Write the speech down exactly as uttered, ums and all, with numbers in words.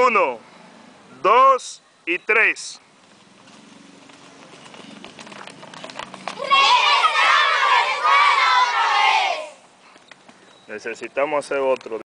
Uno, dos y tres. ¡Regresamos a la escuela otra vez! Necesitamos hacer otro.